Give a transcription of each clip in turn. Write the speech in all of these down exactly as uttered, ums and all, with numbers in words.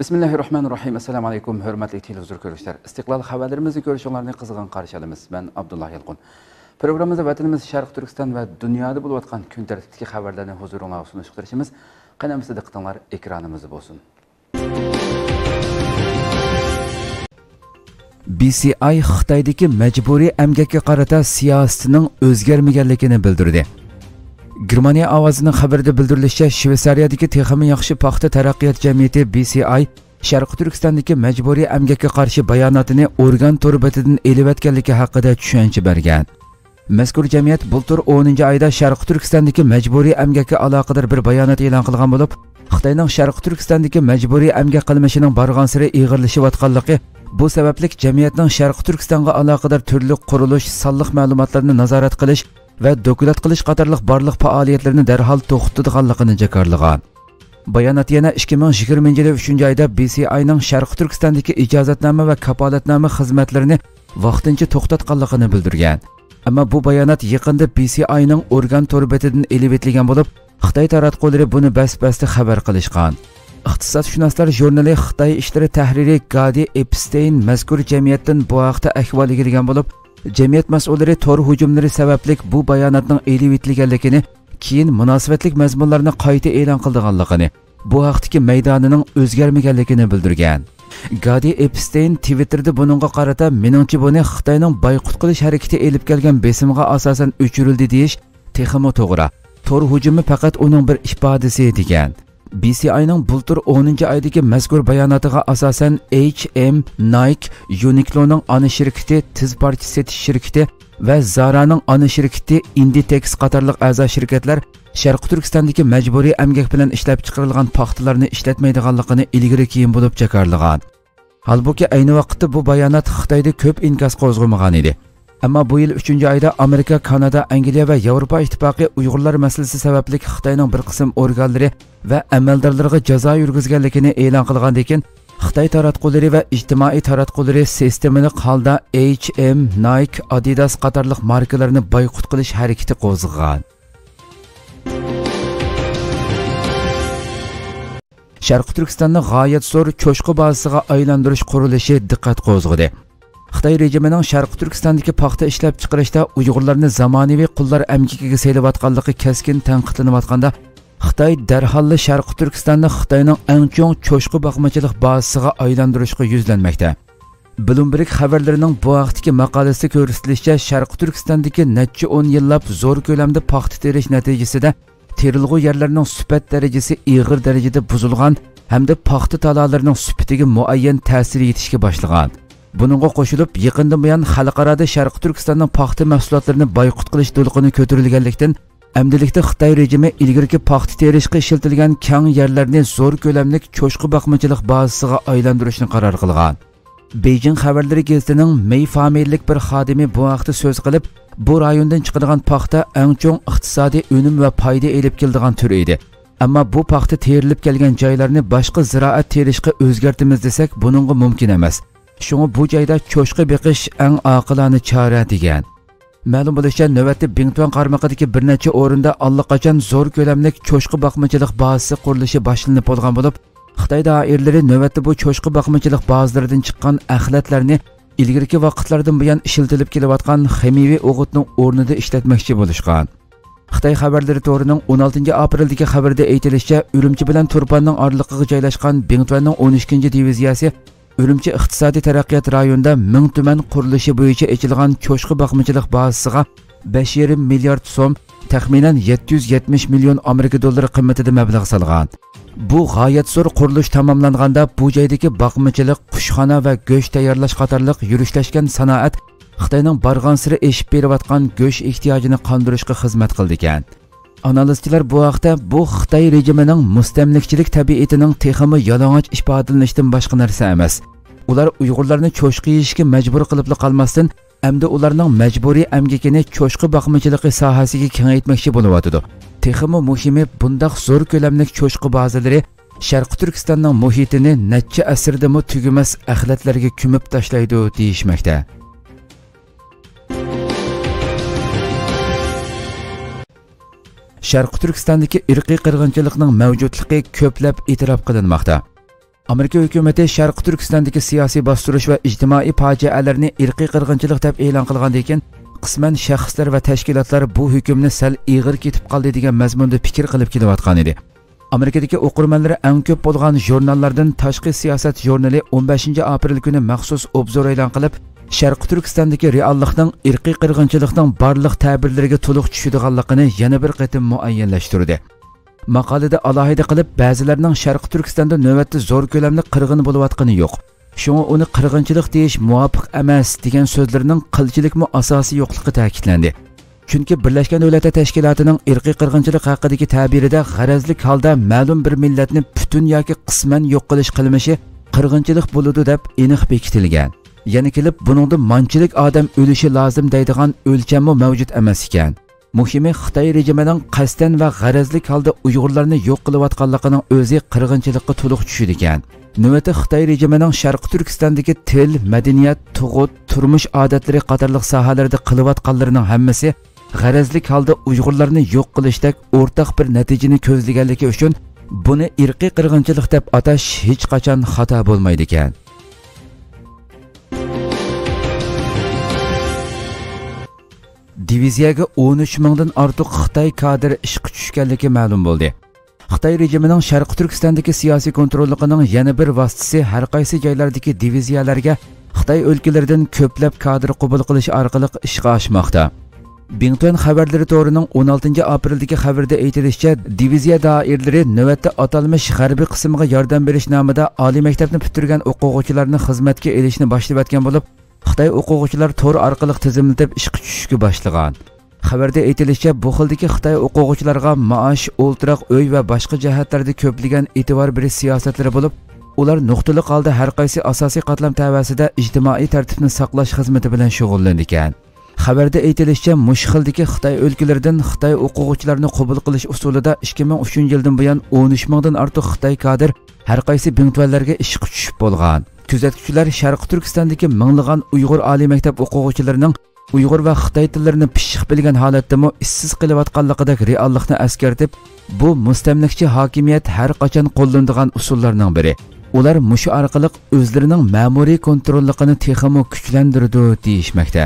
Bismillahirrahmanirrahim. Assalamu alaykum, hörmətli televizor görüşlər. İstiqlal xəbərlərimizi görüşünlərini qızğın qarşılayırıq. Mən Abdullah Yalqın. Proqramımızda vətənimiz Şərq Türkistan və dünyada olub atqan gün tərtibdəki xəbərlərini huzuruna sunuşdurışımız qanamızda diqqətinizlər ekranımızda olsun. B C I Xitoydagi majburiy əmgakka qarata siyosatining o'zgarmaganligini bildirdi. Germaniya ovozining xabarida bildirilishicha, Shveysariyadagi texmi yaxshi paxta taraqqiyot jamiyati B C I Sharq Turkistondagi majburiy əmgakka qarshi bayonotini organ to'rbatidan elib o'tganligi haqida tushuncha bergan. Mazkur jamiyat bultur o'ninchi oyda Sharq Turkistondagi majburiy əmgakka aloqador bir bayonot e'lon qilgan bo'lib, Xitoyning Sharq Turkistondagi majburiy əmgak qilmishining borgan-sari ig'irlashayotganligi, bu sabablik jamiyatning Sharq Turkistonga aloqador turli qurilish, sonliq ma'lumotlarni nazorat qilish va doklad qilish qatorliq barliq faoliyatlarni darhol to'xtatganligini jakarlagan. Bayonot yana ikki ming yigirmanchi yil uchinchi oyda B C I ning Sharq Turkistondagi ijozatnoma va kapolatnoma xizmatlarini vaqtincha to'xtatganligini bildirgan. Ammo bu bayonot yaqinda B C I ning organ to'rbatidan elib etilgan bo'lib, Xitoy taratqullari buni bas-basda xabar qilishgan. Iqtisodshunoslar jurnali Xitoy ishlari tahriri Gadi Epstein mazkur jamiyatdan bu haqda ahvol egilgan bo'lib, jamiyat mas'ullari tor hujumlari sababli bu bayonotning elib etilganligini, keyin munosabatlik mazmunlarni qayta e'lon qilganligini, bu haqdagi maydonining o'zgarmaganligini bildirgan. Gadi Epstein Twitterda buningga qarata meningcha buni Xitoyning boyqut qilish harakati elib kelgan besimga asosan o'chirildi deyish texmi to'g'ri. Tor hujumi faqat uning bir ifodasi degan. B C I ning bultur o'ninchi oydagi mazkur bayonotiga asosan H M, Nike, Uniqlo'ning ana shirkati, tiz parcha setish shirkati va Zara'ning ana shirkati Inditex qatorliq a'zo shirkatlar Sharq Turkistondagi majburiy əmgak bilan ishlab chiqarilgan paxtalarni ishlatmaydiganligini ilgari keyin bo'lib jakarlagan. Halbuki ayni vaqtda bu bayonot Xitoyda ko'p inkas qo'zg'amagan edi. Ammo bu yil uchinchi oyda Amerika, Kanada, Angliya va Yevropa ittifoqi Uyg'urlar masalasi sababli Xitoyning bir qism organlari va amaldorlariga jazo yurgizganligini e'lon qilgandan keyin Xitoy taratqullari va ijtimoiy taratqullari sistemalik holda H M, Nike, Adidas qatorliq markalarni boyqut qilish harakati qo'zg'agan. Sharq Turkistonni g'oyat zo'r cho'chqa bazasiga aylantirish qurilishi diqqat qo'zg'adi. Xitoy rejimining Sharq Turkistondagi paxta ishlab chiqarishda Uyg'urlarni zamonaviy qullar amgikiga saylayotganligi keskin tanqidlanayotganda, Xitoy darhol Sharq Turkistonni Xitoyning eng chong cho'chqa boqmachilik bazasiga aylantirishga yuzlanmoqda. Bloomberg xabarlarining bu vaqtdagi maqolasida ko'rsatilishicha, Sharq Turkistondagi necha o'n yillab zo'r ko'lamda paxta terish natijasida terilg'u yerlarning sifat darajasi ig'ir darajada buzilgan hamda paxta talolarining sifatiga muayyan ta'sir etishga boshlagan. Buningga qo'shilib, yaqindan buyon xalqarada Sharq Turkistonning paxta mahsulotlarini boyqut qilish to'lqini ko'tarilganlikdan, amdilikda Xitoy rejimi ilgirki paxta terishga ishlatilgan keng yerlarni zo'r ko'lamlik cho'chqa boqmachilik bazasiga aylantirishni qaror qilgan. Beijing xabarlari gazetining Mei familiyalik bir xodimi bu haqda so'z qilib, bu rayondan chiqadigan paxta eng chong iqtisodiy unum va foyda elib keladigan tur edi. Ammo bu paxta terilib kelgan joylarni boshqa ziroat terishga o'zgartimiz desak, buningga mumkin emas. Shunga bu joyda cho'chqa beqish eng oqilona chora degan. Ma'lum bo'lishicha, navbatda Bingtuan qarmog'idagi bir necha o'rinda allaqachon zo'r ko'lamlik cho'chqa boqmachilik bazasi qurilishi boshlanib bo'lgan bo'lib, Xitoy doiralari navbatda bu cho'chqa boqmachilik bazalaridan chiqqan axlatlarni ilgirki vaqtlardan buyon ishlatilib kelayotgan ximiyaviy o'g'itning o'rnida ishlatmoqchi bo'lishgan. Xitoy xabarlari to'rining o'n oltinchi apreldagi xabarda aytilishicha, Urumchi bilan Turpanning oraliqiga joylashgan Bingtuanning o'n ikkinchi diviziyasi Urumchi iqtisodiy taraqqiyot rayonida ming tuman qurilishi bo'yicha ochilgan cho'chqa boqmachilik bazasiga besh yarim milliard so'm, taxminan yetti yuz yetmish million Amerika dollari qiymatida mablag' solgan. Bu g'oyat zo'r qurilish tamomlanganda bu joydagi boqmachilik, qushxona va go'sht tayyorlash qatorliq yurishlashgan sanoat Xitoyning borgan-sari eshib berayotgan go'sht ehtiyojini qondirishga xizmat qildi ekan. Analizchilar bu haqda bu Xitoy rejimining mustamlikchilik tabiatining texmi yalang'och ifodalanishdan boshqa narsa emas. Ular Uyg'urlarni cho'chqa yeyishga majbur qilib qolmasdan, hamda ularning majburiy amgakini cho'chqa boqmachiligi sohasiga kengaytmoqchi bo'lyapti. Texmi muhimi, bundaq zo'r ko'lamlik cho'chqa bazalari Sharq Turkistonning muhitini necha asrdami tugumas axlatlarga ko'mib tashlaydi deyishmoqda. Sharq Turkistondagi irqiy qirg'inchilikning mavjudligi ko'plab e'tirof qilinmoqda. Amerika hukumati Sharqi Turkistondagi siyosiy bostirish va ijtimoiy fojialarni irqiy qirg'inchilik deb e'lon qilgandan keyin qisman shaxslar va tashkilotlar bu hukmni sal ig'ir ketib qoldi degan mazmunda fikr qilib kelayotgan edi. Amerikadagi o'qirmanlari eng ko'p bo'lgan jurnallardan Tashqi siyosat jurnali o'n beshinchi aprel kuni maxsus obzor e'lon qilib, Sharqi Turkistondagi reallikning irqiy qirg'inchilikning barliq ta'birlariga to'liq tushadiganligini yana bir qatim muayyanlashtirdi. Maqolada alohida qilib, ba'zilarning Sharqi Turkistonda navbatda zo'r ko'lamli qirg'in bo'layotgani yo'q. Shunga uni qirg'inchilik deyish muvofiq emas degan so'zlarning qilchilikmi asosi yo'qligi ta'kidlandi. Chunki Birlashgan Davlatlar Tashkilotining irqiy qirg'inchilik haqidagi ta'birida g'arazlik holda ma'lum bir millatni butun yoki qisman yo'q qilish qilmishi qirg'inchilik bo'ladi deb aniq bekitilgan. Yana kelib, buningda manchilik odam o'lishi lozim deydigan o'lchammi mavjud emas ekan. Muhimi, Xitoy rejimining qasdan va g'arazlik holda Uyg'urlarni yo'q qilayotganligining o'zi qirg'inchilikka to'liq tushidi ekan. Navbatda Xitoy rejimining Sharqi Turkistondagi til, madaniyat, tug'ut, turmush odatlari qatorliq sohalarda qilayotganlarining hammasi g'arazlik holda Uyg'urlarni yo'q qilishdek o'rtaq bir natijani ko'zlaganligi uchun buni irqiy qirg'inchilik deb atash hech qachon xato bo'lmaydi ekan. Diviziyaga o'n uch mingdan ortiq Xitoy kadri ishga tushganligi ma'lum bo'ldi. Xitoy rejimining Sharqi Turkistondagi siyosiy kontrolligining yana bir vositasi har qaysi joylardagi diviziyalarga Xitoy o'lkalaridan ko'plab kadr qabul qilish orqali ishga oshmoqda. Bingtuan xabarlari to'rining o'n oltinchi apreldagi xabarda aytilishicha, diviziya doiralari navbatda atalmish g'arbiy qismga yordam berish nomida oliy maktabni bitirgan o'quvchilarni xizmatga elishni boshlayotgan bo'lib, Xitoy o'quvchilar to'r orqali tizimlatib ishga tushishga boshlagan. Xabarda aytilishicha, bu xildagi Xitoy o'quvchilarga maosh, o'ltiroq uy va boshqa jihatlarda ko'pligan e'tibor berish siyosatlari bo'lib, ular nuqtali holda har qaysi asosiy qatlam tavasida ijtimoiy tartibni saqlash xizmati bilan shug'ullangan. Xabarda aytilishicha, mush xildagi Xitoy o'lkalaridan Xitoy o'quvchilarini qabul qilish usulida ikki ming uchinchi yildan buyon o'n uch mingdan ortiq Xitoy kadr har qaysi bingtuanlarga ishga tushib bo'lgan. Kuzatuvchilar Sharqi Turkistondagi minglagan Uyg'ur oliy maktab o'quvchilarining Uyg'ur va Xitoy tillarini pishiq bilgan holatdami ishsiz qilayotganligidek reallikni eskartib, bu mustamlikchi hokimiyat har qachon qo'llanadigan usullarning biri. Ular mush orqali o'zlarining ma'muriy kontrolligini texmo kuchlantirdi deyishmoqda.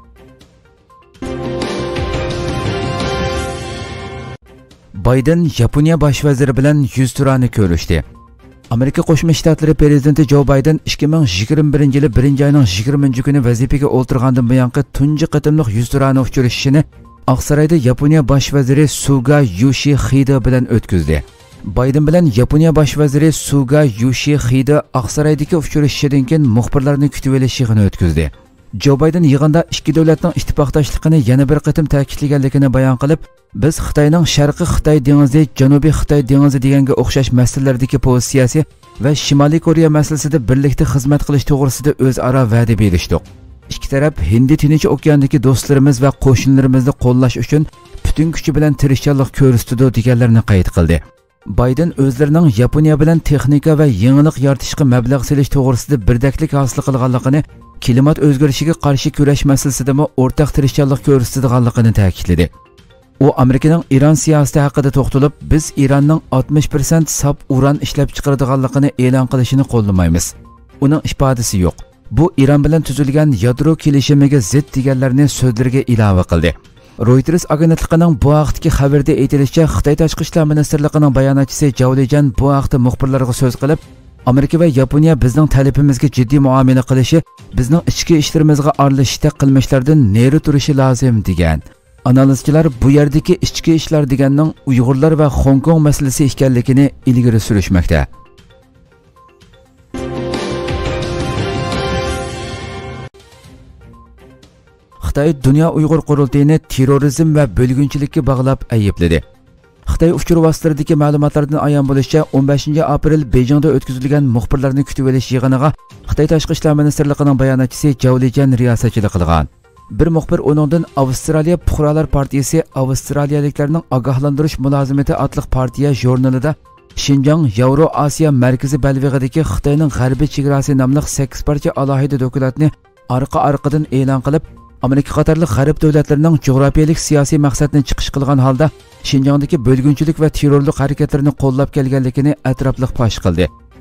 Bayden Yaponiya bosh vaziri bilan yuz turani ko'rishdi. Amerika Qo'shma Shtatlari prezidenti Joe Biden ikki ming yigirma birinchi yili birinchi oyning yigirmanchi kuni vazifaga o'tirgandan buyongi tunji qatimliq yuz turani uchrashishini Oqsaroyda Yaponiya bosh vaziri Suga Yoshihide bilan o'tkazdi. Biden bilan Yaponiya bosh vaziri Suga Yoshihide Oqsaroydagi uchrashishidan keyin muxbirlarni kutib olish yig'ini o'tkazdi. Joe Biden yig'inda ikki davlatning ittifoqdoshligini yana bir qatim ta'kidlaganligini bayon qilib, biz Xitoyning Sharqiy Xitoy dengizi, Janubiy Xitoy dengizi deganga o'xshash masalalardagi pozitsiyasi va Shimoliy Koreya masalasida birlikda xizmat qilish to'g'risida o'zaro va'da berishdik. Ikki taraf Hind Tinch okeanidagi do'stlarimiz va qo'shnilarimizni qo'llash uchun butun kuchi bilan tirishchilik ko'rsatdi deganlarni qayd qildi. Biden o'zlarining Yaponiya bilan texnika va yangilik yaratishga mablag' solish to'g'risida birdaklik hosil qilganligini, klimat o'zgarishiga qarshi kurash masalasida o'rtaq tirishchilik ko'rsatadiganligini ta'kidladi. U Amerikaning Iran siyosati haqida to'xtalib, biz Iranning oltmish foiz saf uran ishlab chiqaradiganligini e'lon qilishini qo'llamaymiz. Uning ifodasi yo'q. Bu Iran bilan tuzilgan yadro kelishimiga zid deganlarni so'zlariga ilova qildi. Reuters agentligining bu vaqtdagi xabarda aytilishicha, Xitoy tashqi ishlar ministrligining bayonotchisi Zhao Lijian bu vaqtda muxbirlarga so'z qilib, Amerika va Yaponiya bizning talabimizga jiddiy muomala qilishi, bizning ichki ishlarimizga aralashishda qilmishlardan neri turishi lozim degan. Analizchilar bu yerdagi ichki ishlar deganning Uyg'urlar va Hong Kong masalasi ekanligini ilgari surishmoqda. Xitoy Dunyo Uyg'ur qurultayini terrorizm va bo'lgunchilikka bog'lab aybladi. Xitoy uchur vositalaridagi ma'lumotlardan ayon bo'lishicha, o'n beshinchi aprel Beyjingda o'tkazilgan muxbirlarni kutib olish yig'iniga Xitoy tashqi ishlar ministrligining bayonotchisi Zhao Lijian riyosatchilik qilgan. Bir muxbir onundan Avstraliya Puhralar partiyasi Avstraliyaliklarning ogohlantirish mulozimati atliq partiya jurnalida Xinjiang Yevro Osiyo markazi balvig'idagi Xitoyning g'arbiy chegarasi nomli sakkiz parcha alohida dokumentni orqa-orqadan e'lon qilib, Amerika qatorli g'arb davlatlarining jo'grafiyalik siyosiy maqsadni chiqish qilgan holda Xinjiangdagi bo'lgunchilik va terrorlik harakatlarini qo'llab kelganligini atrofliq fosh qildi.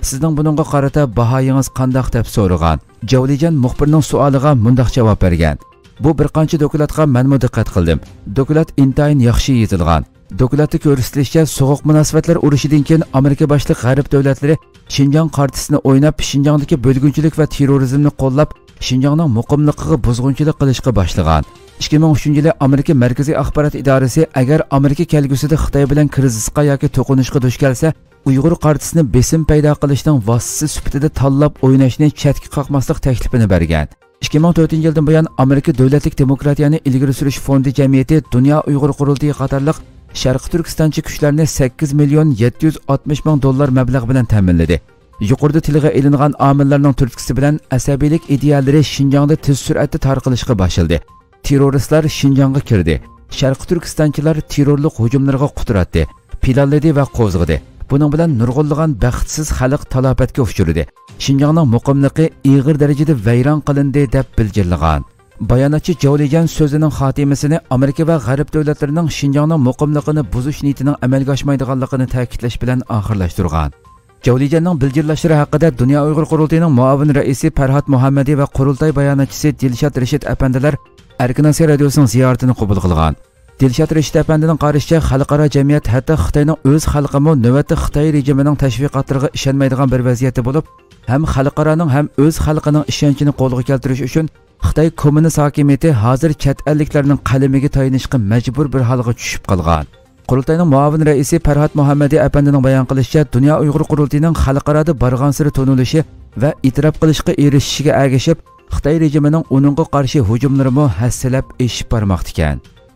Sizning buningga qarata bahoyingiz qandoq deb so'ragan. Javlijan muxbirning savoliga mundaq javob bergan. Bu bir qancha dokladga menmo diqqat qildim. Doklad intayin yaxshi yozilgan. Dokladda ko'rsatilishicha, so'g'uq munosabatlar urushidan keyin Amerika boshliq g'arb davlatlari Xinjiang qartisini o'ynab, Xinjiangdagi bo'lgunchilik va terrorizmni qo'llab, Xinjiangning muqimligiga buzg'unchilik qilishga boshlagan. ikki ming uchinchi yili Amerika Markaziy axborot idorasi agar Amerika kelgusida Xitoy bilan krizisga yoki to'qinishga duch kelsa, Uyg'ur qartisini besim paydo qilishning vositasi sifatida tanlab o'ynashni chetga qoqmaslik taklifini bergan. ikki ming to'rtinchi yildan buyon Amerika Davlatlik demokratiyani ilgari surish fondi jamiyati Dunyo Uyg'ur qurultiyi qatorliq Sharq Turkistonchi kuchlarni sakkiz million yetti yuz oltmish ming dollar mablag' bilan ta'minladi. Yuqorida tilga ilingan omillarning turtkisi bilan asabiylik idealari Xinjiangda tez sur'atda tarqalishga boshladi. Terroristlar Xinjiangga kirdi. Sharq Turkistonchilar terrorlik hujumlariga qutratdi, planladi va qo'zg'adi. Buning bilan nurg'unlagan baxtsiz xalq talofatga uchradi. Xinjiangning muqimligi ig'ir darajada vayron qilindi deb bildirilgan. Bayonotchi Javlijan so'zining xotimasini Amerika va G'arb davlatlarining Xinjiangning muqimligini buzish niyatining amalga oshmaydiganligini ta'kidlash bilan oxirlashtirgan. Javlijanning bildirishlari haqida Dunyo Uyg'ur qurultayining muavin raisi Farhod Muhammadi va qurultay bayonotchisi Dilshod Rashid apandilar Erkinasiya radiosining ziyoratini qabul qilgan. Dilshod Rashid apandining qarashicha, xalqaro jamiyat hatto Xitoyning o'z xalqimi navbatda Xitoy rejimining tashviqotlariga ishonmaydigan bir vaziyatda bo'lib, ham xalqaroning ham o'z xalqining ishonchini qo'lga keltirish uchun Xitoy kommunist hokimiyati hozir chet elliklarning qalamiga tayanishga majbur bir holga tushib qolgan. Qurultayning muavin raisi Farhod Muhammadi apandining bayon qilishicha, Dunyo Uyg'ur qurultayining xalqaroda borgan siri to'nilishi va e'tirof qilishga erishishiga ergashib, Xitoy rejimining uningga qarshi hujumlarimi hassalab eshib bormoqda ekan.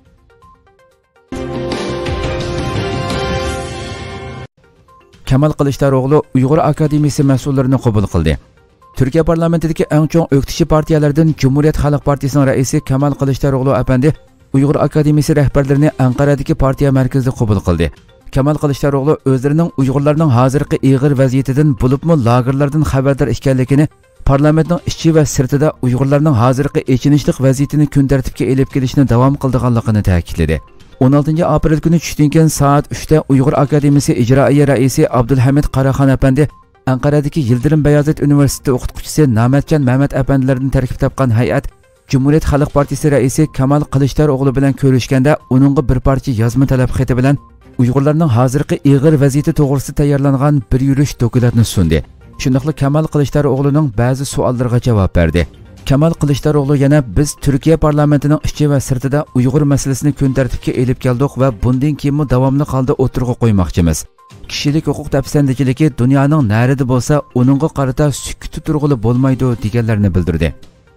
Kemal Kılıçdaroğlu Uyg'ur akademiyasi mas'ullarini qabul qildi. Türkiye parlamentidagi eng chong o'qitishi partiyalardan Cumhuriyet Xalq partiyasining raisi Kemal Kılıçdaroğlu apandi Uyg'ur akademiyasi rahbarlarini Anqaradagi partiya markazida qabul qildi. Kemal Kılıçdaroğlu o'zlarining Uyg'urlarning hozirgi ig'ir vaziyatidan bo'libmi lagerlardan xabardor ekanligini, parlamentning ichi va sirtida Uyg'urlarning hozirgi echinishlik vaziyatini kun tartibga elib kelishni davom qildiganligini ta'kidladi. o'n oltinchi aprel kuni tushdan keyin soat uchda Uyg'ur akademiyasi ijroiya raisi Abdulhamid Qaraxon apandi Anqaradagi Yildirim Bayazit universiteti o'qituvchisi Namatjon Mehmet apandilardan tarkib topgan hay'at Cumhuriyet Xalq partiyasi raisi Kemal Kılıçdaroğlu bilan ko'rishganda uningga bir parcha yozma talab xati bilan Uyg'urlarning hozirgi ig'ir vaziyati to'g'risida tayyorlangan bir yurish dokladni sundi. Shundaqla Kemal Kılıçdaroğlu'ning ba'zi savollariga javob berdi. Kemal Kılıçdaroğlu yana biz Türkiye parlamentining ichi va sirtida Uyg'ur masalasini kun tartibga elib keldik va bundan keyin davomli holda o'tirg'a qo'ymoqchimiz. Kishilik huquq tafsandachiligi dunyoning narida bo'lsa, uningga qarata sukut turg'ili bo'lmaydi deganlarni bildirdi.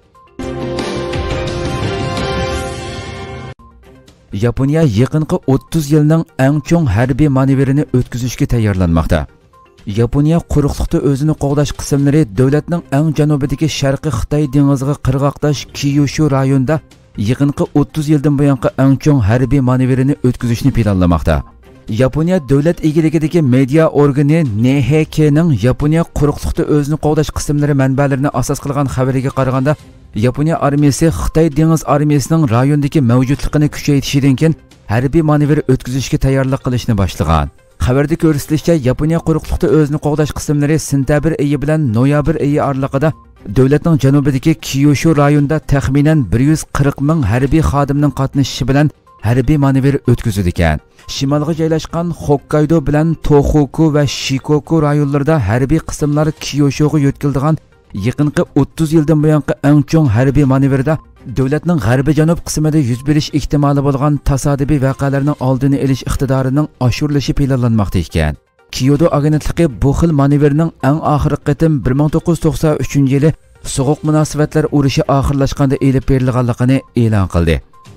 Yaponiya yaqinqi o'ttiz yilning eng chong harbiy manevrini o'tkazishga tayyorlanmoqda. Yaponiya quruqlikda o'zini qo'g'dash qismlari davlatning eng janubidagi Sharqiy Xitoy dengiziga qirg'oqdosh Kyushu rayonida yaqinqi o'ttiz yildan buyongi eng chong harbiy manevrini o'tkazishni planlamoqda. Yaponiya davlat egiligidagi media organi N H K'ning Yaponiya quruqlikda o'zini qo'g'dash qismlari manbalarini asos qilgan xabariga qaraganda, Yaponiya armiyasi Xitoy dengiz armiyasining rayondagi mavjudligini kuchaytirishidan keyin harbiy manevr o'tkazishga tayyorlik qilishni boshlagan. Xabarda ko'rsatilishicha, Yaponiya quruqlikda o'zini qo'g'dash qismlari sentabr oyi bilan noyabr oyi oralig'ida davlatning janubidagi Kyushu rayonida taxminan bir yuz qirq ming harbiy xodimning qatnashishi bilan harbiy manevr o'tkazadi ekan. Shimolga joylashgan Hokkaydo bilan Tohoku va Shikoku rayonlarida harbiy qismlar Kyushuga yo'tkildigan yaqinqi o'ttiz yildan buyongi eng chong harbiy manevrda davlatning g'arbiy janub qismida yuz berish ehtimoli bo'lgan tasodifiy voqealarning oldini olish iqtidorining oshirilishi planlanmoqda ekan. Kyoto agentligi bu xil manevrning eng oxirgi qitim bir ming to'qqiz yuz to'qson uchinchi yili so'g'uq munosabatlar urushi oxirlashganda elib berilganligini e'lon qildi.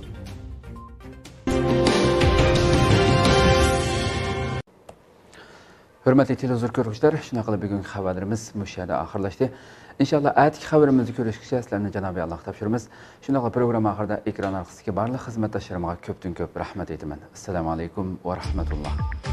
Hurmatli televizor ko'ruvchilar, shunday qilib bugungi xabarlarimiz mush yerda oxirlashdi. Inshaalloh atki xabarimizni ko'rishgacha sizlarni Janobi Alloh topshiramiz. Shunday qilib program oxirida ekran orqasidagi barcha xizmatdoshlarimga ko'pdan ko'p rahmat aytaman. Assalomu alaykum va rahmatulloh.